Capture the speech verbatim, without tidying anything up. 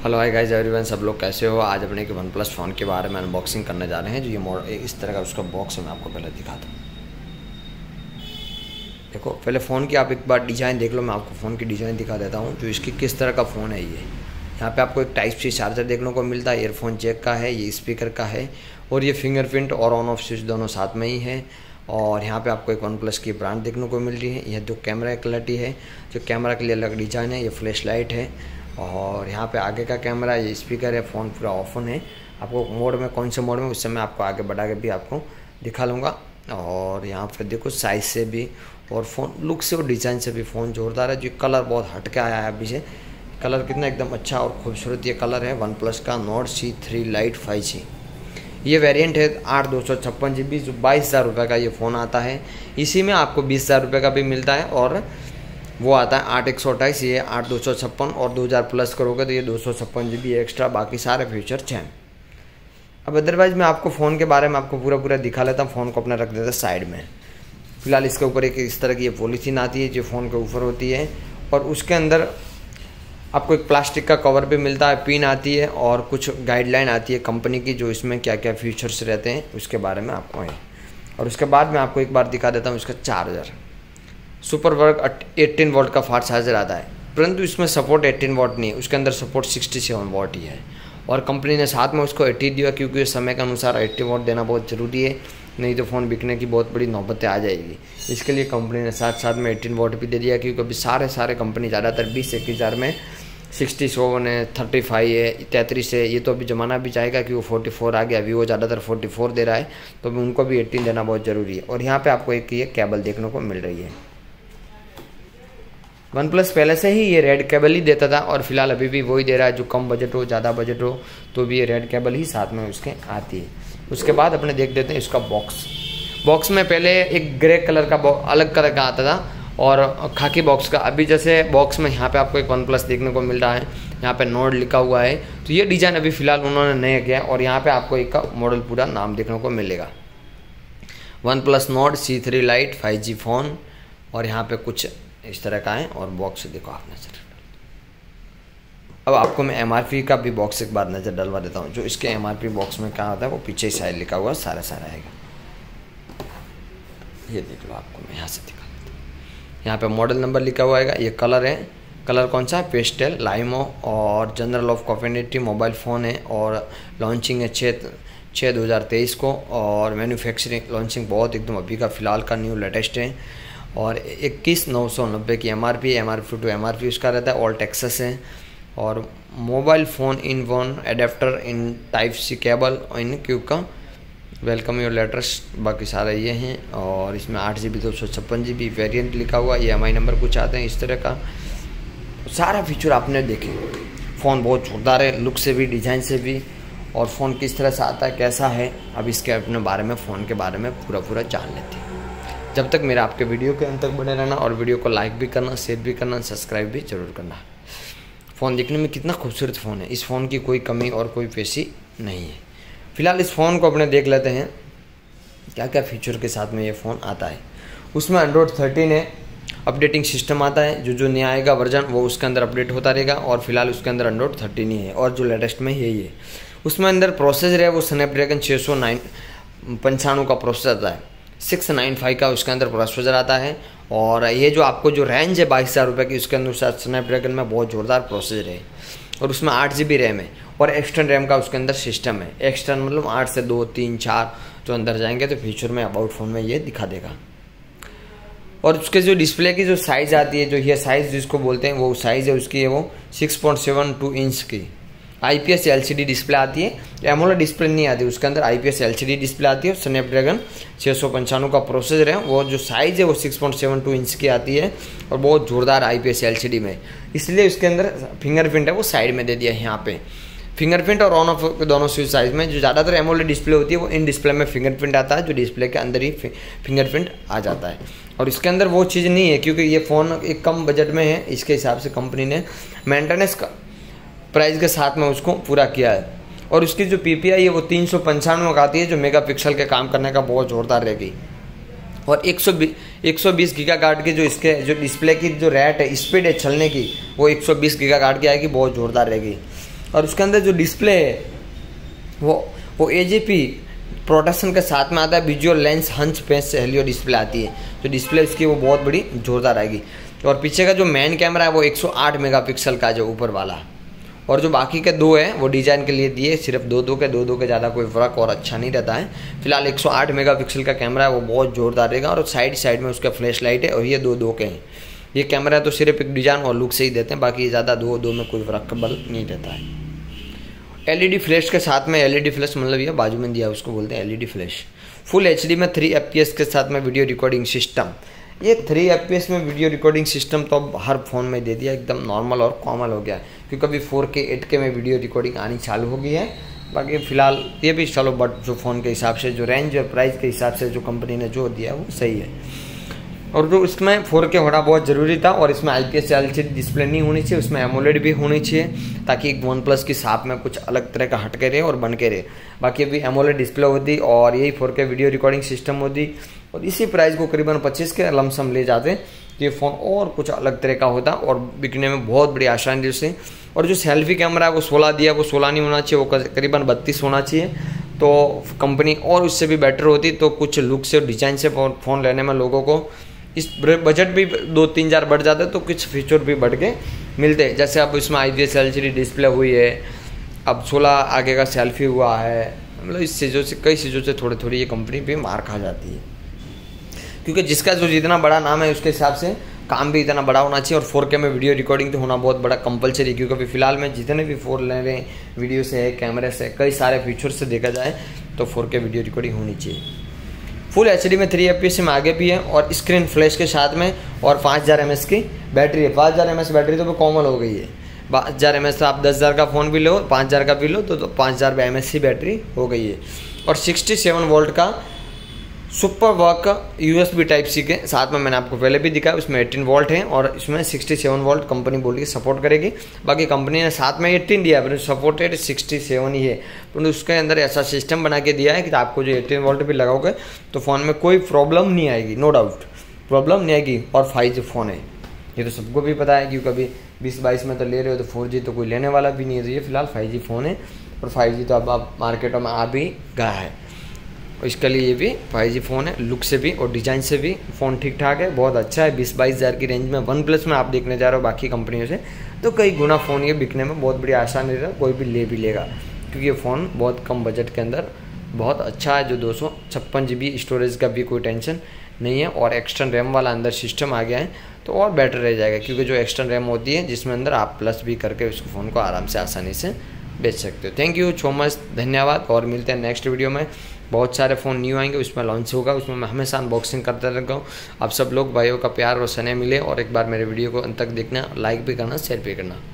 Hello hi guys everyone, सब लोग कैसे हो। आज अपने के वन प्लस फ़ोन के बारे में अनबॉक्सिंग करने जा रहे हैं। जो ये मॉडल इस तरह का उसका बॉक्स है, मैं आपको पहले दिखाता हूँ। देखो पहले फ़ोन की आप एक बार डिज़ाइन देख लो। मैं आपको फ़ोन की डिज़ाइन दिखा देता हूँ जो इसकी किस तरह का फ़ोन है। ये यहाँ पे आपको एक टाइप सी चार्जर देखने को मिलता है, ईयरफोन जैक का है, ये स्पीकर का है और ये फिंगरप्रिंट और ऑन ऑफ स्विच दोनों साथ में ही है। और यहाँ पे आपको एक वन प्लस की ब्रांड देखने को मिल रही है। यह जो कैमरा क्वालिटी है, जो कैमरा के लिए अलग डिज़ाइन है, ये फ्लैश लाइट है। और यहाँ पे आगे का कैमरा, ये स्पीकर है, फ़ोन पूरा ऑफन है। आपको मोड में कौन से मोड में, उससे मैं आपको आगे बढ़ा के भी आपको दिखा लूँगा। और यहाँ पे देखो साइज़ से भी और फ़ोन लुक से और डिज़ाइन से भी फ़ोन जोरदार है। जो कलर बहुत हट के आया है अभी से, कलर कितना एकदम अच्छा और खूबसूरत ये कलर है वन प्लस का Nord C three lite five G. ये वेरिएंट है आठ दो सौ छप्पन जी बी, जो बाईस हज़ार रुपये का ये फ़ोन आता है। इसी में आपको बीस हज़ार रुपये का भी मिलता है और वो आता है आठ एक सौ अट्ठाईस, ये आठ दो सौ छप्पन और दो हज़ार प्लस करोगे तो ये दो सौ छप्पन जी बी एक्स्ट्रा, बाकी सारे फीचर हैं। अब अदरवाइज़ मैं आपको फ़ोन के बारे में आपको पूरा पूरा दिखा लेता हूँ। फ़ोन को अपना रख देता साइड में। फिलहाल इसके ऊपर एक इस तरह की ये पॉलीथीन आती है जो फ़ोन के ऊपर होती है और उसके अंदर आपको एक प्लास्टिक का कवर भी मिलता है, पिन आती है और कुछ गाइडलाइन आती है कंपनी की, जो इसमें क्या क्या फीचर्स रहते हैं उसके बारे में आपको है। और उसके बाद मैं आपको एक बार दिखा देता हूँ इसका चार्जर। सुपर वर्क अट्ठारह वोल्ट का फास्ट चार्जर आता है, परंतु इसमें सपोर्ट अठारह वोल्ट नहीं है, उसके अंदर सपोर्ट सड़सठ वोल्ट ही है। और कंपनी ने साथ में उसको अस्सी दिया, क्योंकि इस समय के अनुसार अस्सी वोल्ट देना बहुत ज़रूरी है, नहीं तो फ़ोन बिकने की बहुत बड़ी नौबतें आ जाएगी। इसके लिए कंपनी ने साथ साथ में अठारह वोल्ट भी दे दिया, क्योंकि अभी सारे सारे कंपनी ज़्यादातर बीस इक्कीस हज़ार में सिक्सटी सेवन है, थर्टी फाइव है, तैंतीस है। ये तो अभी ज़माना भी चाहेगा कि वो फोर्टी फोर आ गया, अभी वो ज़्यादातर फोर्टी फोर दे रहा है, तो अभी उनको भी अठारह देना बहुत ज़रूरी है। और यहाँ पे आपको एक ये केबल देखने को मिल रही है। वन प्लस पहले से ही ये रेड केबल ही देता था और फिलहाल अभी भी वही दे रहा है। जो कम बजट हो, ज़्यादा बजट हो, तो भी ये रेड केबल ही साथ में उसके आती है। उसके बाद अपने देख देते हैं इसका बॉक्स। बॉक्स में पहले एक ग्रे कलर का अलग कलर का आता था और खाकी बॉक्स का। अभी जैसे बॉक्स में यहाँ पे आपको एक वन प्लस देखने को मिल रहा है, यहाँ पे नोट लिखा हुआ है, तो ये डिज़ाइन अभी फ़िलहाल उन्होंने नया किया है। और यहाँ पे आपको एक का मॉडल पूरा नाम देखने को मिलेगा, OnePlus note C three lite five G phone. और यहाँ पे कुछ इस तरह का है और बॉक्स देखो आप नज़र। अब आपको मैं एम आर पी का भी बॉक्स एक बार नज़र डलवा देता हूँ। जो इसके एम आर पी बॉक्स में क्या होता है वो पीछे साइड लिखा हुआ सारा सारा आएगा। ये देख लो, आपको मैं यहाँ से दिखा देता हूँ। यहाँ पे मॉडल नंबर लिखा हुआ आएगा। ये कलर है, कलर कौन सा है, पेस्टल लाइमो। और जनरल ऑफ कॉफिनिटी मोबाइल फ़ोन है और लॉन्चिंग है छः छः दो हज़ार तेईस को। और मैन्युफैक्चरिंग लॉन्चिंग बहुत एकदम अभी का फ़िलहाल का न्यू लेटेस्ट है। और इक्कीस नौ सौ नब्बे की M R P M R P to M R P उसका रहता है। ऑल टेक्सस है और mobile phone in one adapter in type C cable in क्यू का वेलकम योर लेटर्स, बाकी सारे ये हैं। और इसमें आठ जी बी दो सौ छप्पन जी बी वेरियंट लिखा हुआ, ये एम आई नंबर कुछ आते हैं इस तरह का। सारा फीचर आपने देखे। फ़ोन बहुत जोरदार है, लुक से भी, डिज़ाइन से भी। और फ़ोन किस तरह से आता है, कैसा है, अब इसके अपने बारे में, फ़ोन के बारे में पूरा पूरा जान लेते हैं। जब तक मेरे आपके वीडियो के अंत तक बने रहना और वीडियो को लाइक भी करना, शेयर भी करना, सब्सक्राइब भी जरूर करना। फ़ोन देखने में कितना खूबसूरत फ़ोन है, इस फ़ोन की कोई कमी और कोई पेशी नहीं है। फिलहाल इस फ़ोन को अपने देख लेते हैं क्या क्या फीचर के साथ में ये फ़ोन आता है। उसमें एंड्रॉयड थर्टीन है, अपडेटिंग सिस्टम आता है, जो जो नया आएगा वर्जन वो उसके अंदर अपडेट होता रहेगा। और फिलहाल उसके अंदर एंड्रॉयड थर्टीन ही है और जो लेटेस्ट में यही है। उसमें अंदर प्रोसेसर है वो स्नैपड्रैगन छः सौ नाइन पंचानवे का प्रोसेसर आता है, सिक्स नाइन फाइव का उसके अंदर प्रोसेसर आता है। और ये जो आपको जो रेंज है बाईस हज़ार रुपये की, उसके अनुसार स्नैपड्रैगन में बहुत ज़ोरदार प्रोसेसर है। और उसमें आठ जी बी रैम है और एक्सटर्नल रैम का उसके अंदर सिस्टम है। एक्सटर्नल मतलब आठ से दो तीन चार जो अंदर जाएंगे तो फीचर में अबाउट फ़ोन में ये दिखा देगा। और उसके जो डिस्प्ले की जो साइज़ आती है, जो ये साइज़ जिसको बोलते हैं, वो साइज़ है उसकी है वो six point seven two inch की I P S L C D display आती है। एमोलेड डिस्प्ले नहीं आती, उसके अंदर I P S L C D display आती है। स्नैपड्रैगन छः सौ पंचानवे का प्रोसेसर है, वो जो साइज़ है वो six point seven two inch की आती है और बहुत ज़ोरदार I P S L C D में। इसलिए उसके अंदर फिंगरप्रिंट है वो साइड में दे दिया है। यहाँ पे फिंगरप्रिंट और ऑन ऑफ दोनों स्विच साइज में। जो ज़्यादातर एमोलेड डिस्प्ले होती है वो इन डिस्प्ले में फिंगरप्रिंट आता है, जो डिस्प्ले के अंदर ही फिंगरप्रिंट आ जाता है। और इसके अंदर वो चीज़ नहीं है, क्योंकि ये फ़ोन एक कम बजट में है, इसके हिसाब से कंपनी ने मेंटेनेंस का प्राइस के साथ में उसको पूरा किया है। और उसकी जो पी पी आई है वो तीन सौ पंचानवे का आती है, जो मेगापिक्सल के काम करने का बहुत ज़ोरदार रहेगी। और एक सौ बीस गीगाहर्ट्ज़ के जो इसके जो डिस्प्ले की जो रेट है, स्पीड है चलने की, वो एक सौ बीस गीगाहर्ट्ज़ की आएगी, बहुत ज़ोरदार रहेगी। और उसके अंदर जो डिस्प्ले है वो वो ए जी पी प्रोटेक्शन के साथ में आता है। विजुअल लेंस हंच पेंस हेलियो डिस्प्ले आती है, जो डिस्प्ले उसकी वो बहुत बड़ी जोरदार आएगी। और पीछे का जो मेन कैमरा है वो एक सौ आठ मेगापिक्सल का जो ऊपर वाला, और जो बाकी के दो है वो डिज़ाइन के लिए दिए, सिर्फ दो दो के दो दो के ज़्यादा कोई फ़र्क और अच्छा नहीं रहता है। फिलहाल एक सौ आठ मेगापिक्सल का कैमरा है वो बहुत जोरदार रहेगा, और साइड साइड में उसका फ्लैश लाइट है, और ये दो दो के हैं। ये कैमरा तो सिर्फ एक डिज़ाइन और लुक से ही देते हैं, बाकी ज़्यादा दो दो में कोई फ़र्क बल नहीं रहता है। एलईडी फ्लैश के साथ में, एलईडी फ्लैश मतलब ये बाजू में दिया उसको बोलते हैं एलईडी फ्लैश। फुल एचडी में थ्री एफपीएस के साथ में वीडियो रिकॉर्डिंग सिस्टम। ये थ्री एफपीएस में वीडियो रिकॉर्डिंग सिस्टम तो अब हर फ़ोन में दे दिया, एकदम नॉर्मल और कॉमन हो गया है, क्योंकि अभी फोर के एट के में वीडियो रिकॉर्डिंग आनी चालू हो गई है। बाकी फ़िलहाल ये भी चलो, बट जो फ़ोन के हिसाब से, जो रेंज और प्राइस के हिसाब से जो कंपनी ने जो दिया वो सही है। और जो इसमें फोर के होना बहुत ज़रूरी था, और इसमें I P S L C D display नहीं होनी चाहिए, उसमें एमोलेड भी होनी चाहिए, ताकि वन प्लस की साथ में कुछ अलग तरह का हट के रहे और बन के रहे। बाकी अभी एमोलेड डिस्प्ले होती और यही फोर के वीडियो रिकॉर्डिंग सिस्टम होती, और इसी प्राइस को करीबन पच्चीस के लमसम ले जाते तो ये फ़ोन और कुछ अलग तरह का होता और बिकने में बहुत बड़ी आसानी से। और जो सेल्फी कैमरा है वो सोलह दिया, वो सोलह नहीं होना चाहिए, वो करीबन बत्तीस होना चाहिए, तो कंपनी और उससे भी बेटर होती। तो कुछ लुक से, डिज़ाइन से फ़ोन लेने में लोगों को इस बजट भी दो तीन हजार बढ़ जाते, तो कुछ फीचर भी बढ़ के मिलते हैं। जैसे अब इसमें I P S L C D display हुई है, अब सोलह आगे का सेल्फी हुआ है, मतलब इस चीज़ों से, कई चीज़ों से थोड़ी थोड़ी ये कंपनी भी मार खा जाती है, क्योंकि जिसका जो जितना बड़ा नाम है उसके हिसाब से काम भी इतना बड़ा होना चाहिए। और फोर के में वीडियो रिकॉर्डिंग तो होना बहुत बड़ा कंपलसरी, क्योंकि अभी फिलहाल में जितने भी फोन ले रहे हैं, वीडियो से है, कैमरे से, कई सारे फीचर से देखा जाए तो फोर के वीडियो रिकॉर्डिंग होनी चाहिए। फुल एच डी में थ्री एफ पी एस में आगे भी है, और स्क्रीन फ्लैश के साथ में, और पाँच हज़ार एम एच की बैटरी है। पाँच हज़ार एम एच बैटरी तो कॉमन हो गई है, पाँच हज़ार एम एच आप दस हज़ार का फ़ोन भी लो, पाँच हज़ार का भी लो तो, तो पाँच हज़ार एम एच की बैटरी हो गई है। और सिक्सटी सेवन वोल्ट का सुपर वर्क U S B type C के साथ में मैंने आपको पहले भी दिखाया, उसमें अठारह वोल्ट है, और इसमें सिक्सटी सेवन वोल्ट कंपनी बोल के सपोर्ट करेगी। बाकी कंपनी ने साथ में अठारह दिया है, सपोर्टेड सिक्सटी सेवन ही है, पर उसके अंदर ऐसा सिस्टम बना के दिया है कि आपको जो अठारह वोल्ट भी लगाओगे तो फ़ोन में कोई प्रॉब्लम नहीं आएगी, नो डाउट प्रॉब्लम नहीं आएगी। और फाइव जी फ़ोन है, ये तो सबको भी पता है, क्योंकि कभी बीस बाईस में तो ले रहे हो, तो फोर जी तो कोई लेने वाला भी नहीं है। तो ये फिलहाल फाइव जी फ़ोन है, और फाइव जी तो अब आप मार्केटों में आ भी गया है, और इसके लिए ये भी फाइव जी फ़ोन है। लुक से भी और डिज़ाइन से भी फ़ोन ठीक ठाक है, बहुत अच्छा है। बीस बाईस हज़ार की रेंज में वन प्लस में आप देखने जा रहे हो बाकी कंपनियों से, तो कई गुना फ़ोन ये बिकने में बहुत बड़ी आसानी रहेगा, कोई भी ले भी लेगा, क्योंकि ये फ़ोन बहुत कम बजट के अंदर बहुत अच्छा है। जो दो सौ छप्पन जी बी स्टोरेज का भी कोई टेंशन नहीं है, और एक्सटर्नल रैम वाला अंदर सिस्टम आ गया है, तो और बेटर रह जाएगा, क्योंकि जो एक्सटर्नल रैम होती है जिसमें अंदर आप प्लस भी करके उस फ़ोन को आराम से आसानी से बेच सकते हो। थैंक यू सो मच, धन्यवाद, और मिलते हैं नेक्स्ट वीडियो में। बहुत सारे फ़ोन न्यू आएंगे, उसमें लॉन्च होगा, उसमें मैं हमेशा अनबॉक्सिंग करता रहता हूँ। आप सब लोग भाइयों का प्यार और स्नेह मिले, और एक बार मेरे वीडियो को अंत तक देखना, लाइक भी करना, शेयर भी करना।